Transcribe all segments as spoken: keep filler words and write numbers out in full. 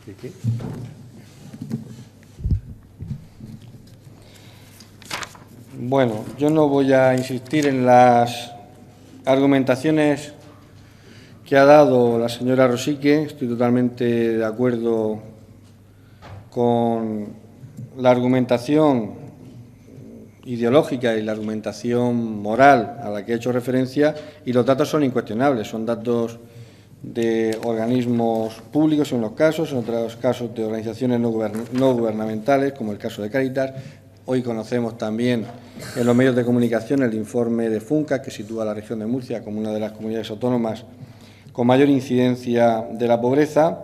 ¿Qué, qué? Bueno, yo no voy a insistir en las argumentaciones que ha dado la señora Rosique. Estoy totalmente de acuerdo con la argumentación ideológica y la argumentación moral a la que he hecho referencia, y los datos son incuestionables, son datos de organismos públicos en unos casos, en otros casos de organizaciones no, gubern no gubernamentales, como el caso de Cáritas. Hoy conocemos también en los medios de comunicación el informe de FUNCA, que sitúa a la región de Murcia como una de las comunidades autónomas con mayor incidencia de la pobreza,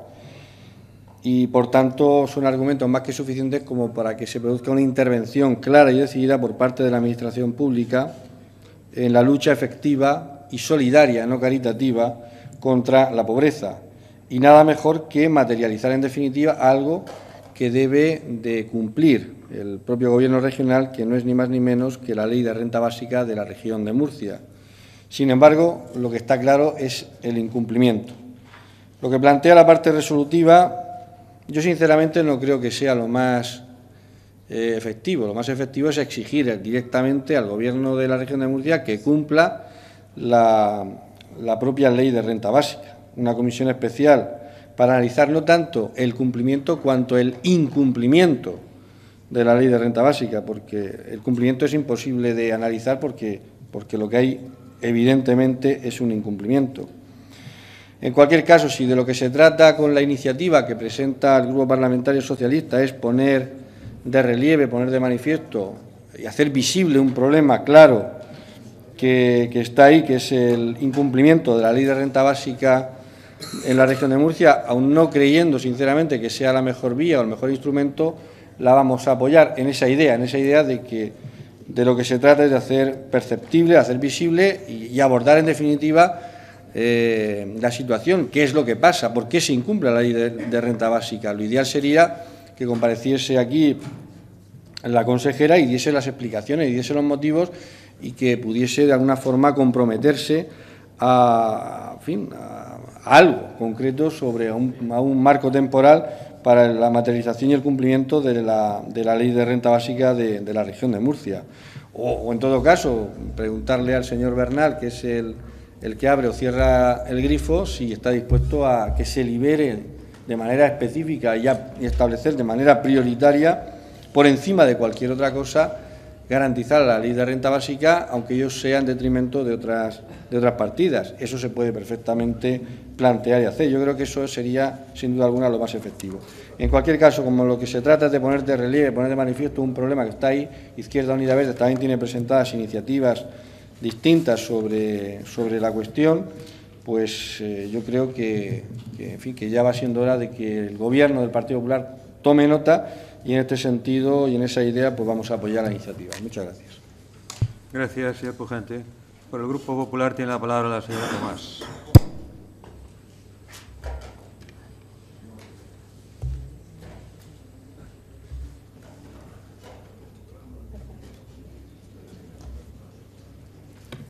y, por tanto, son argumentos más que suficientes como para que se produzca una intervención clara y decidida por parte de la Administración pública en la lucha efectiva y solidaria, no caritativa, contra la pobreza. Y nada mejor que materializar, en definitiva, algo que debe de cumplir el propio Gobierno regional, que no es ni más ni menos que la Ley de Renta Básica de la región de Murcia. Sin embargo, lo que está claro es el incumplimiento. Lo que plantea la parte resolutiva, yo sinceramente no creo que sea lo más eh, efectivo. Lo más efectivo es exigir directamente al Gobierno de la región de Murcia que cumpla la, la propia Ley de Renta Básica. Una comisión especial para analizar no tanto el cumplimiento cuanto el incumplimiento de la Ley de Renta Básica, porque el cumplimiento es imposible de analizar porque, porque lo que hay evidentemente es un incumplimiento. En cualquier caso, si de lo que se trata con la iniciativa que presenta el Grupo Parlamentario Socialista es poner de relieve, poner de manifiesto y hacer visible un problema claro que, que está ahí, que es el incumplimiento de la Ley de Renta Básica en la región de Murcia, aun no creyendo sinceramente que sea la mejor vía o el mejor instrumento, la vamos a apoyar en esa idea, en esa idea de que de lo que se trata es de hacer perceptible, de hacer visible y, y abordar en definitiva Eh, la situación, qué es lo que pasa, por qué se incumple la ley de, de renta básica. Lo ideal sería que compareciese aquí la consejera y diese las explicaciones y diese los motivos y que pudiese de alguna forma comprometerse a, a, fin, a, a algo concreto sobre un, a un marco temporal para la materialización y el cumplimiento de la, de la ley de renta básica de, de la región de Murcia. O, o, en todo caso, preguntarle al señor Bernal, que es el el que abre o cierra el grifo, si está dispuesto a que se libere de manera específica y, a, y establecer de manera prioritaria, por encima de cualquier otra cosa, garantizar la ley de renta básica, aunque ello sea en detrimento de otras, de otras partidas. Eso se puede perfectamente plantear y hacer. Yo creo que eso sería, sin duda alguna, lo más efectivo. En cualquier caso, como lo que se trata es de poner de relieve, poner de manifiesto un problema que está ahí, Izquierda Unida Verde también tiene presentadas iniciativas distintas sobre, sobre la cuestión, pues eh, yo creo que, que, en fin, que ya va siendo hora de que el Gobierno del Partido Popular tome nota y en este sentido y en esa idea pues vamos a apoyar la iniciativa. Muchas gracias. Gracias, señor Pujante. Por el Grupo Popular tiene la palabra la señora Tomás.